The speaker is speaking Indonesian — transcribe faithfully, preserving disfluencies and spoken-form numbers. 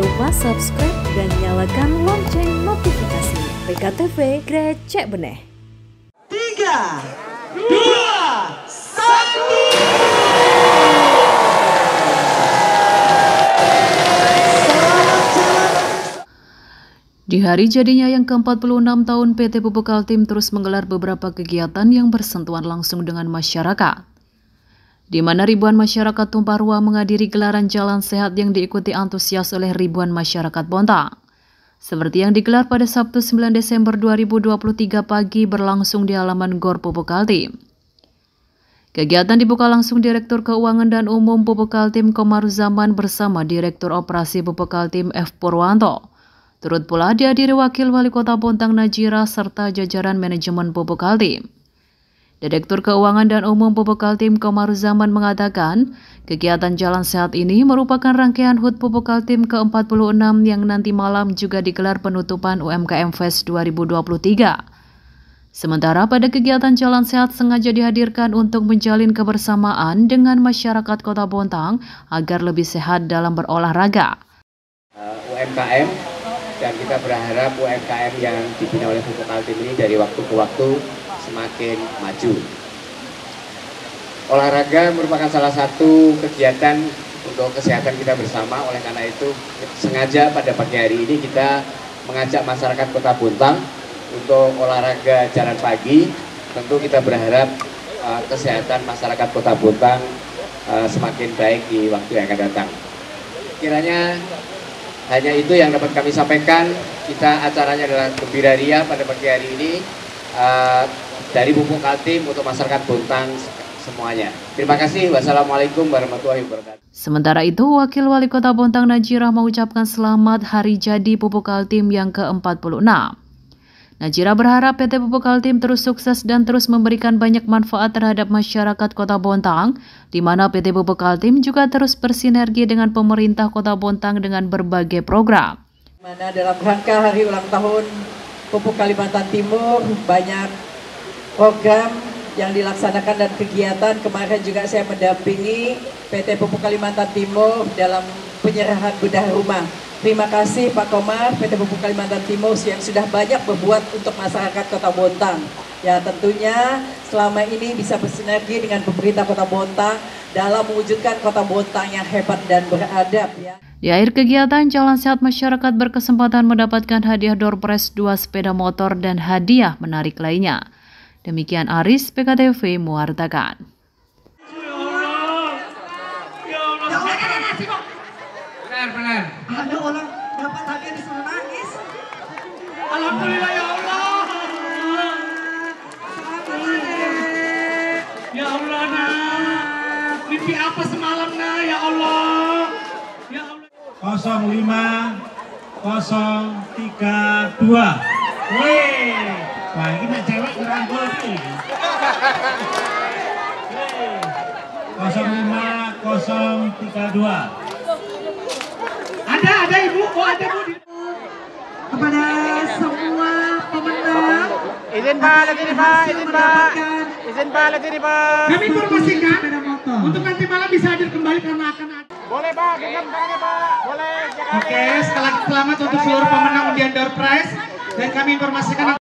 lupa subscribe dan nyalakan lonceng notifikasi. P K T V Grecek Beneh. Tiga, dua, satu. Di hari jadinya yang ke empat puluh enam tahun, P T Pupuk Kaltim terus menggelar beberapa kegiatan yang bersentuhan langsung dengan masyarakat, di mana ribuan masyarakat tumpah ruah menghadiri gelaran Jalan Sehat yang diikuti antusias oleh ribuan masyarakat Bontang. Seperti yang digelar pada Sabtu sembilan Desember dua ribu dua puluh tiga pagi berlangsung di halaman Gor Pupuk Kaltim. Kegiatan dibuka langsung Direktur Keuangan dan Umum Pupuk Kaltim Komaruzzaman bersama Direktur Operasi Pupuk Kaltim F Purwanto. Turut pula dihadiri Wakil Wali Kota Bontang Najira serta jajaran manajemen Pupuk Kaltim. Direktur Keuangan dan Umum Pupuk Kaltim Komaruzzaman mengatakan, kegiatan Jalan Sehat ini merupakan rangkaian H U T Pupuk Kaltim ke empat puluh enam yang nanti malam juga digelar penutupan U M K M Fest dua ribu dua puluh tiga. Sementara pada kegiatan Jalan Sehat sengaja dihadirkan untuk menjalin kebersamaan dengan masyarakat Kota Bontang agar lebih sehat dalam berolahraga. Uh, U M K M, dan kita berharap U M K M yang dibina oleh Pupuk Kaltim ini dari waktu ke waktu semakin maju. Olahraga merupakan salah satu kegiatan untuk kesehatan kita bersama, oleh karena itu sengaja pada pagi hari ini kita mengajak masyarakat Kota Bontang untuk olahraga jalan pagi. Tentu kita berharap uh, kesehatan masyarakat Kota Bontang uh, semakin baik di waktu yang akan datang. Kiranya hanya itu yang dapat kami sampaikan. Kita acaranya adalah Gembira Ria pada pagi hari ini uh, dari Pupuk Kaltim untuk masyarakat Bontang semuanya. Terima kasih. Wassalamualaikum warahmatullahi wabarakatuh. Sementara itu, Wakil Wali Kota Bontang Najira mengucapkan selamat hari jadi Pupuk Kaltim yang ke empat puluh enam. Najira berharap P T Pupuk Kaltim terus sukses dan terus memberikan banyak manfaat terhadap masyarakat Kota Bontang, di mana P T Pupuk Kaltim juga terus bersinergi dengan pemerintah Kota Bontang dengan berbagai program. Mana dalam rangka hari ulang tahun Pupuk Kalimantan Timur, banyak program yang dilaksanakan dan kegiatan. Kemarin juga saya mendampingi P T Pupuk Kalimantan Timur dalam penyerahan bedah rumah. Terima kasih Pak Komar, P T Pupuk Kalimantan Timur yang sudah banyak berbuat untuk masyarakat Kota Bontang. Ya, tentunya selama ini bisa bersinergi dengan pemerintah Kota Bontang dalam mewujudkan Kota Bontang yang hebat dan beradab. Ya. Di akhir kegiatan, Jalan Sehat masyarakat berkesempatan mendapatkan hadiah door prize dua sepeda motor dan hadiah menarik lainnya. Demikian Aris, P K T V mewartakan. Benar-benar. Ada orang dapat hadiah disuruh nangis. Alhamdulillah ya Allah. Ya Allah nak. Mimpi apa semalam nak ya Allah. Ya Allah. nol lima nol tiga dua. Wih. Wah, ini nak cewek ngerangkul nih. nol lima nol tiga dua. Ada, ada ibu, oh ada bu. Kepada semua pemenang. Izin Pak, lagi nih Pak, izin Pak. Izin Pak, lagi nih Pak. Kami informasikan untuk nanti malam bisa hadir kembali karena akan ada. Boleh Pak, genggam tangannya Pak. Boleh. Oke, sekali lagi selamat untuk seluruh pemenang undian door prize dan kami informasikan